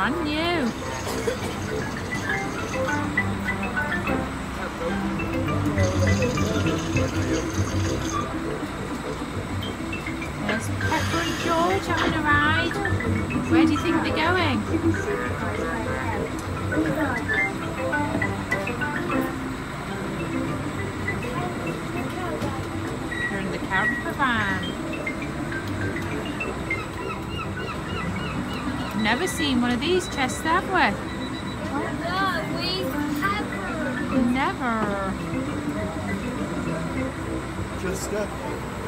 brand new. There's Peppa and George having a ride. Where do you think they're going? They're in the campervan. Never seen one of these chests, have we? No, we haven't. Never. Just